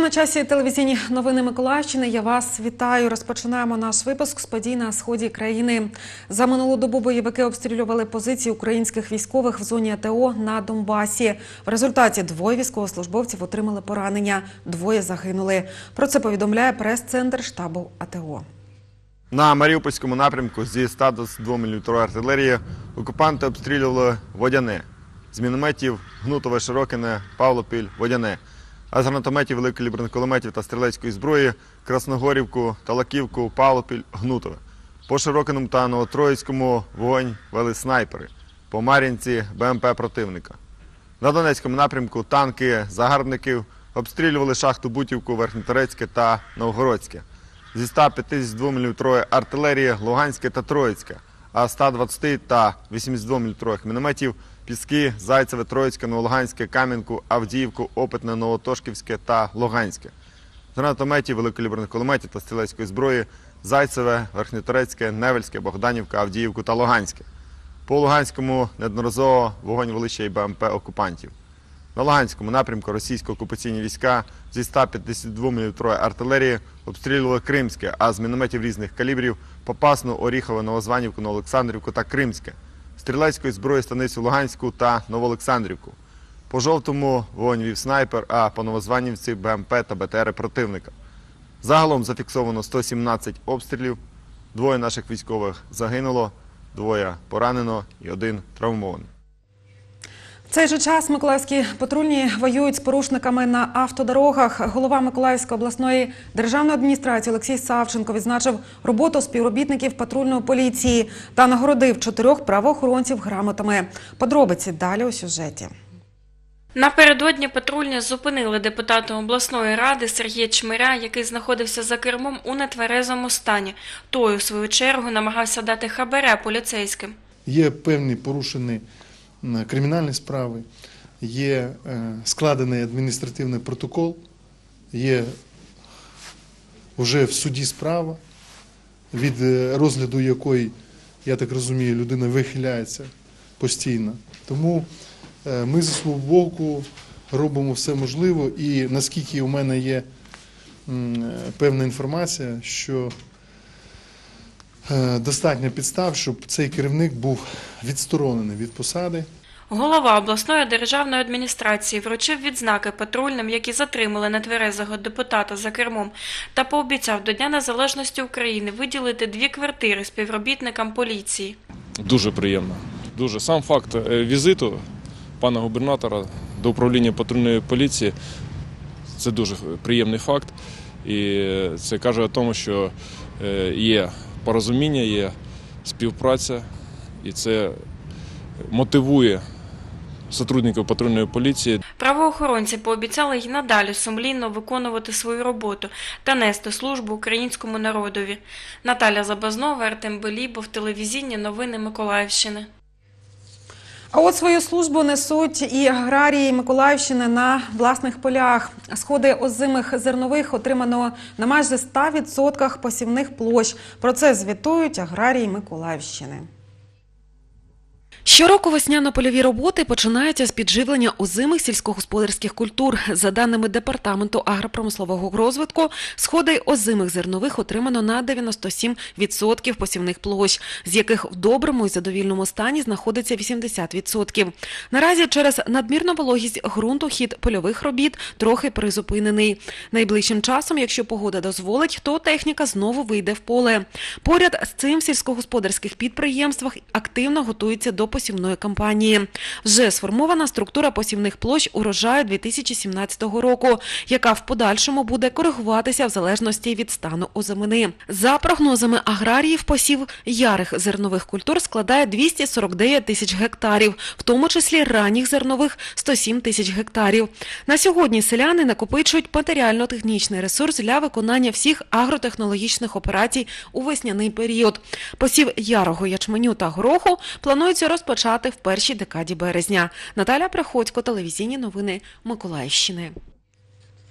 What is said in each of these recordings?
На часі телевізійні новини Миколаївщини. Я вас вітаю. Розпочинаємо наш випуск з подій на сході країни. За минулу добу бойовики обстрілювали позиції українських військових в зоні АТО на Донбасі. В результаті 2 військовослужбовців отримали поранення, 2 загинули. Про це повідомляє прес-центр штабу АТО. На Маріупольському напрямку зі 122 мм артилерії окупанти обстрілювали Водяне. З мінометів Гнутове, Широкине, Павлопіль, Водяне. А з гранатометів, великокаліберних кулеметів та стрілецької зброї Красногорівку, Талаківку, Павлопіль, Гнутове. По Широкиному та Новотроїцькому вогонь вели снайпери. По Мар'їнці – БМП противника. На Донецькому напрямку танки загарбників обстрілювали шахту Бутівку, Верхньоторецьке та Новгородське. Зі 152 мм артилерії Луганське та Троїцьке, а 120 та 82 мм мінометів Піски, Зайцеве, Троїцьке, Новолуганське, Кам'янку, Авдіївку, Опитне, Новотошківське та Луганське. З гранатометів, великокаліберних кулеметів та стрілецької зброї Зайцеве, Верхньоторецьке, Невельське, Богданівка, Авдіївку та Луганське. По Луганському неодноразово вогонь вели ще й БМП окупантів. На Луганському напрямку російсько-окупаційні війська зі 152 мм артилерії обстрілювали Кримське, а з мінометів різних калібрів Попасну, Оріхове, Новозванівку, Новоолександрівку та Кримське. Стрілецької зброї станицю Луганську та Новоолександрівку. По Жовтому вогонь вів снайпер, а по Новозванівці БМП та БТРи противника. Загалом зафіксовано 117 обстрілів, 2 наших військових загинуло, 2 поранено і 1 травмований. В цей же час миколаївські патрульні воюють з порушниками на автодорогах. Голова Миколаївської обласної державної адміністрації Олексій Савченко відзначив роботу співробітників патрульної поліції та нагородив 4 правоохоронців грамотами. Подробиці далі у сюжеті. Напередодні патрульні зупинили депутата обласної ради Сергія Чмиря, який знаходився за кермом у нетверезому стані. Той, у свою чергу, намагався дати хабаря поліцейським. Є певні порушені кримінальні справи, є складений адміністративний протокол, є вже в суді справа, від розгляду якої, я так розумію, людина вихиляється постійно. Тому ми зі свого боку робимо все можливе і наскільки у мене є певна інформація, що достатньо підстав, щоб цей керівник був відсторонений від посади. Голова обласної державної адміністрації вручив відзнаки патрульним, які затримали нетверезого депутата за кермом, та пообіцяв до Дня Незалежності України виділити 2 квартири співробітникам поліції. Дуже приємно. Дуже. Сам факт візиту пана губернатора до управління патрульної поліції – це дуже приємний факт. І це каже о тому, що є порозуміння, є співпраця, і це мотивує сотрудників патрульної поліції. Правоохоронці пообіцяли й надалі сумлінно виконувати свою роботу та нести службу українському народові. Наталя Забазнова, Артем Белібов, телевізійні новини Миколаївщини. А от свою службу несуть і аграрії Миколаївщини на власних полях. Сходи озимих зернових отримано на майже 100% посівних площ. Про це звітують аграрії Миколаївщини. Щороку весняно-польові роботи починаються з підживлення озимих сільськогосподарських культур. За даними Департаменту агропромислового розвитку, сходи озимих зернових отримано на 97% посівних площ, з яких в доброму і задовільному стані знаходиться 80%. Наразі через надмірну вологість ґрунту хід польових робіт трохи призупинений. Найближчим часом, якщо погода дозволить, то техніка знову вийде в поле. Поряд з цим в сільськогосподарських підприємствах активно готуються до посівної кампанії. Вже сформована структура посівних площ урожаю 2017 року, яка в подальшому буде коригуватися в залежності від стану озимини. За прогнозами аграріїв, посів ярих зернових культур складає 249 тисяч гектарів, в тому числі ранніх зернових – 107 тисяч гектарів. На сьогодні селяни накопичують матеріально-технічний ресурс для виконання всіх агротехнологічних операцій у весняний період. Посів ярого ячменю та гороху планується розпочати в першій декаді березня. Наталя Приходько, телевізійні новини Миколаївщини.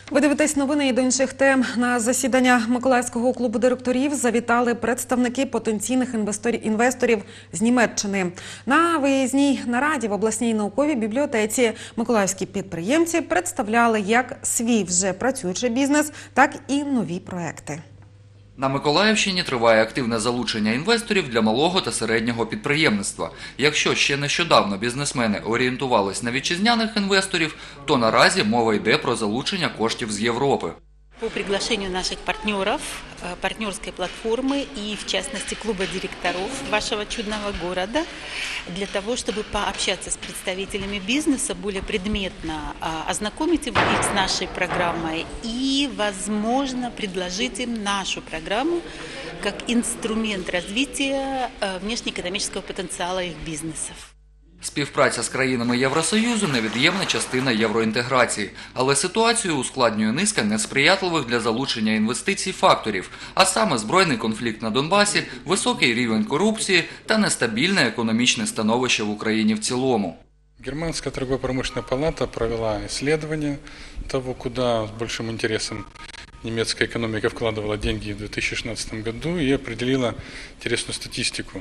Ви дивитесь новини і до інших тем. На засідання Миколаївського клубу директорів завітали представники потенційних інвесторів з Німеччини. На виїзній нараді в обласній науковій бібліотеці миколаївські підприємці представляли як свій вже працюючий бізнес, так і нові проекти. На Миколаївщині триває активне залучення інвесторів для малого та середнього підприємництва. Якщо ще нещодавно бізнесмени орієнтувались на вітчизняних інвесторів, то наразі мова йде про залучення коштів з Європи. По приглашению наших партнеров, партнерской платформы и, в частности, клуба директоров вашего чудного города, для того, чтобы пообщаться с представителями бизнеса, более предметно ознакомить их с нашей программой и, возможно, предложить им нашу программу как инструмент развития внешнеэкономического потенциала их бизнесов. Співпраця з країнами Євросоюзу – невід'ємна частина євроінтеграції, але ситуацію ускладнює низка несприятливих для залучення інвестицій факторів, а саме збройний конфлікт на Донбасі, високий рівень корупції та нестабільне економічне становище в Україні в цілому. Германская торгово-промышленная палата провела исследование того, куда с большим интересом немецкая экономика вкладывала деньги в 2016 году и определила интересную статистику.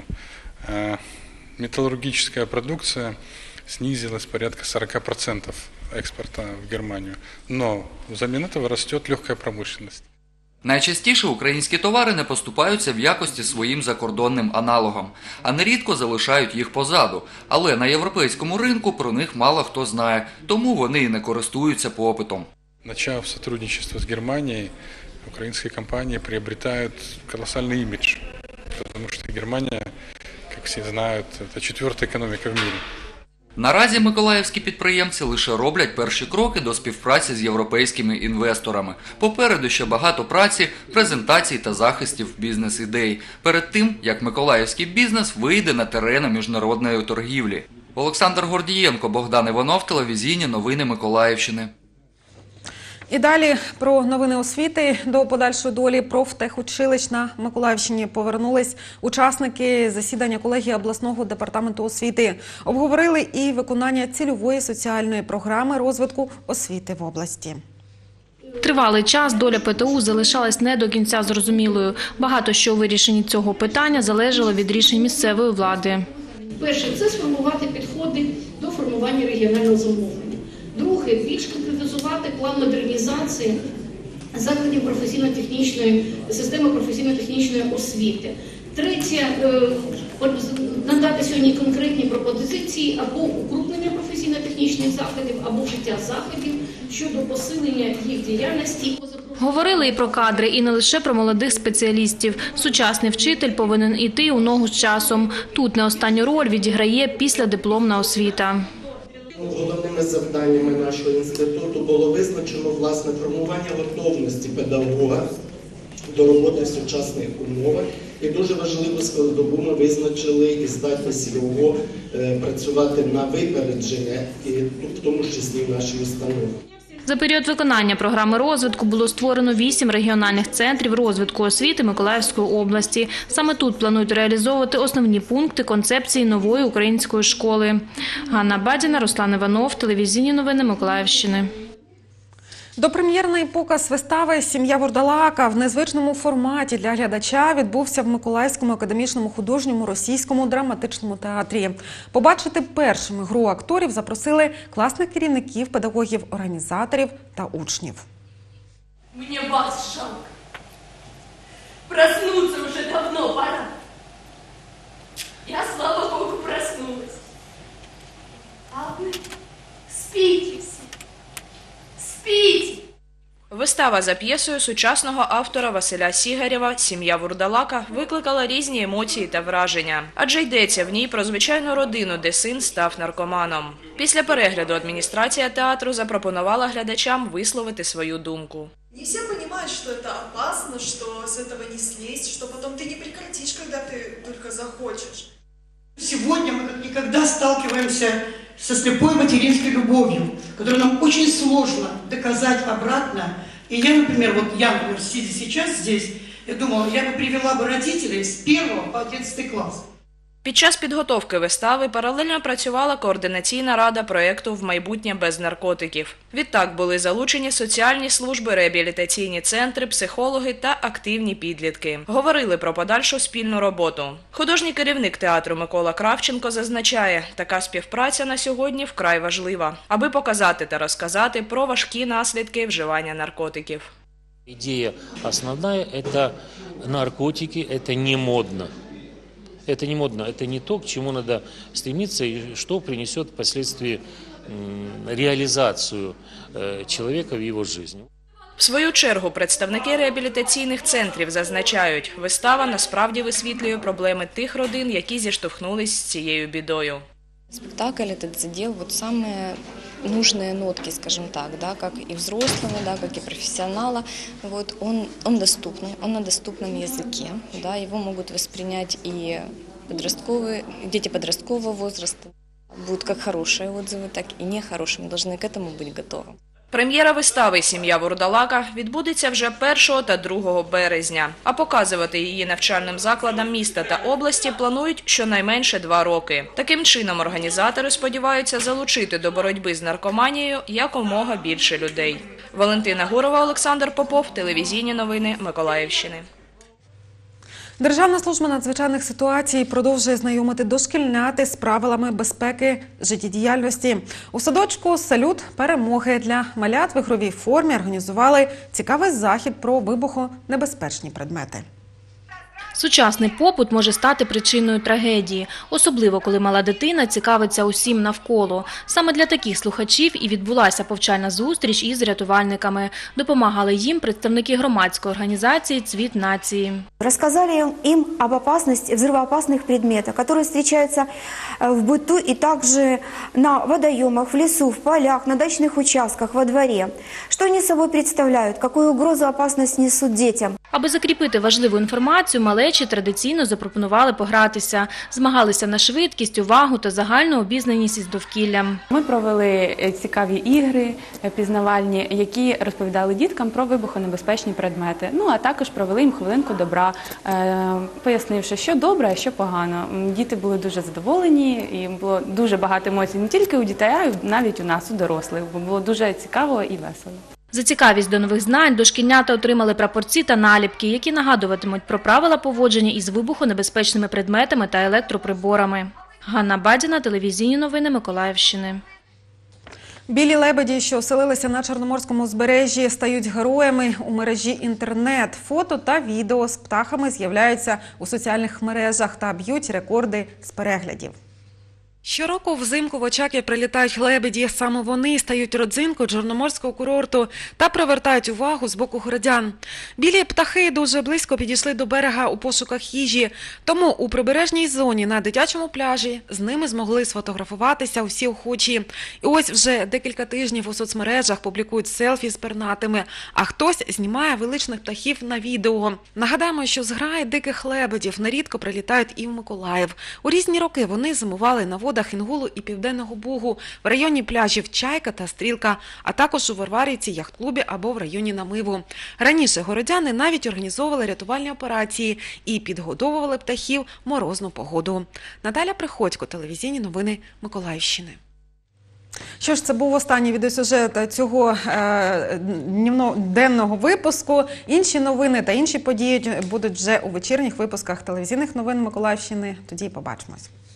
Металлургическая продукция снизилась порядка 40% экспорта в Германию, но взамен этого растет легкая промышленность. Найчастіше українські товари не поступаються в якості своїм закордонним аналогам, а нерідко залишають їх позаду. Але на європейському ринку про них мало хто знає, тому вони і не користуються попитом. Начав сотрудничество с Германией, украинские компании приобретают колоссальный имидж, потому что Германия, как все знают, это четвертая экономика в мире. Наразі миколаївські підприємці лише роблять перші кроки до співпраці з європейськими інвесторами. Попереду ще багато праці, презентацій та захистів бізнес-ідей. Перед тим, як миколаївський бізнес вийде на терени міжнародної торгівлі. Олександр Гордієнко, Богдан Іванов, телевізійні новини Миколаївщини. І далі про новини освіти. До подальшої долі профтехучилищ на Миколаївщині повернулись учасники засідання колегії обласного департаменту освіти. Обговорили і виконання цільової соціальної програми розвитку освіти в області. Тривалий час доля ПТУ залишалась не до кінця зрозумілою. Багато що у вирішенні цього питання залежало від рішень місцевої влади. Перше – це сформувати підходи до формування регіонального замовлення. Друге, більш конкретизувати план модернізації закладів професійно-технічної, системи професійно-технічної освіти. Третє, надати сьогодні конкретні пропозиції або укрупнення професійно-технічних закладів, або вжиття заходів щодо посилення їх діяльності. Говорили і про кадри, і не лише про молодих спеціалістів. Сучасний вчитель повинен іти у ногу з часом. Тут не останню роль відіграє післядипломна освіта. Головними завданнями нашого інституту було визначено власне формування готовності педагога до роботи в сучасних умовах. І дуже важливу складову ми визначили і здатність його працювати на випередження, і в тому числі в нашій установі. За період виконання програми розвитку було створено 8 регіональних центрів розвитку освіти Миколаївської області. Саме тут планують реалізовувати основні пункти концепції нової української школи. Ганна Бадіна, Руслан Іванов, телевізійні новини Миколаївщини. Допрем'єрний показ вистави «Сім'я Вурдалака» в незвичному форматі для глядача відбувся в Миколаївському академічному художньому російському драматичному театрі. Побачити першими гру акторів запросили класних керівників, педагогів, організаторів та учнів. Мені вас жалко. Проснуться вже давно пора. Я, слава Богу, проснулась. А ви спіть всі. Спіть! Вистава за п'єсою сучасного автора Василя Сігарєва «Сім'я Вурдалака» викликала різні емоції та враження. Адже йдеться в ній про звичайну родину, де син став наркоманом. Після перегляду адміністрація театру запропонувала глядачам висловити свою думку. Не все понимают, что это опасно, что с этого не слезть, что потом ты не прекратишь, когда ты только захочешь. Сегодня мы как никогда сталкиваемся со слепой материнской любовью, которую нам очень сложно доказать обратно. И я, например, сидя сейчас здесь, я думала, я бы привела бы родителей с 1 по 11 класс. Під час підготовки вистави паралельно працювала координаційна рада проєкту «В майбутнє без наркотиків». Відтак були залучені соціальні служби, реабілітаційні центри, психологи та активні підлітки. Говорили про подальшу спільну роботу. Художній керівник театру Микола Кравченко зазначає, така співпраця на сьогодні вкрай важлива, аби показати та розказати про важкі наслідки вживання наркотиків. Идея основная – это наркотики, это не модно. Это не модно, это не то, к чему надо стремиться и что принесет впоследствии реализацию человека в его жизни. В свою чергу представники реабілітаційних центрів зазначають, вистава насправді висвітлює проблеми тих родин, які зіштовхнулись з цією бідою. Спектакль этот задел вот самые нужные нотки, скажем так, да, как и взрослого, да, как и профессионала. Вот он доступный, он на доступном языке, да, его могут воспринять и дети подросткового возраста. Будут как хорошие отзывы, так и нехорошие. Мы должны к этому быть готовы. Прем'єра вистави «Сім'я Вурдалака» відбудеться вже 1 та 2 березня, а показувати її навчальним закладам міста та області планують щонайменше 2 роки. Таким чином організатори сподіваються залучити до боротьби з наркоманією якомога більше людей. Валентина Гурова, Олександр Попов, телевізійні новини Миколаївщини. Державна служба надзвичайних ситуацій продовжує знайомити дошкільняти з правилами безпеки життєдіяльності. У садочку «Салют перемоги» для малят в ігровій формі організували цікавий захід про вибухонебезпечні предмети. Сучасний побут може стати причиною трагедії, особливо коли мала дитина цікавиться усім навколо. Саме для таких слухачів і відбулася повчальна зустріч із рятувальниками. Допомагали їм представники громадської організації «Цвіт нації». Рассказали им об опасности взрывоопасных предметов, которые встречаются в быту и также на водоемах, в лесу, в полях, на дачных участках, во дворе. Что они собой представляют, какую угрозу, опасность несут детям. Аби закріпити важливу інформацію, малечі традиційно запропонували погратися. Змагалися на швидкість, увагу та загальну обізнаність із довкіллям. Ми провели цікаві ігри пізнавальні, які розповідали діткам про вибухонебезпечні предмети. Ну, а також провели їм хвилинку добра, пояснивши, що добре, а що погано. Діти були дуже задоволені, і було дуже багато емоцій не тільки у дітей, а й навіть у нас, у дорослих. Бо було дуже цікаво і весело. За цікавість до нових знань дошкільнята отримали прапорці та наліпки, які нагадуватимуть про правила поводження із вибухонебезпечними предметами та електроприборами. Ганна Бадіна, телевізійні новини Миколаївщини. Білі лебеді, що оселилися на Чорноморському узбережжі, стають героями у мережі інтернет. Фото та відео з птахами з'являються у соціальних мережах та б'ють рекорди з переглядів. Щороку взимку в Очаків прилітають лебеді. Саме вони стають родзинкою Чорноморського курорту та привертають увагу з боку городян. Білі птахи дуже близько підійшли до берега у пошуках їжі. Тому у прибережній зоні на дитячому пляжі з ними змогли сфотографуватися усі охочі. І ось вже декілька тижнів у соцмережах публікують селфі з пернатими, а хтось знімає величних птахів на відео. Нагадаємо, що зграї диких лебедів нерідко прилітають і в Миколаїв. У різні роки вони зимували на водах Інгулу і Південного Бугу, в районі пляжів Чайка та Стрілка, а також у Варварівці, яхт-клубі або в районі Намиву. Раніше городяни навіть організовували рятувальні операції і підгодовували птахів в морозну погоду. Наталя Приходько, телевізійні новини Миколаївщини. Що ж, це був останній відеосюжет цього денного випуску. Інші новини та інші події будуть вже у вечірніх випусках телевізійних новин Миколаївщини. Тоді побачимось.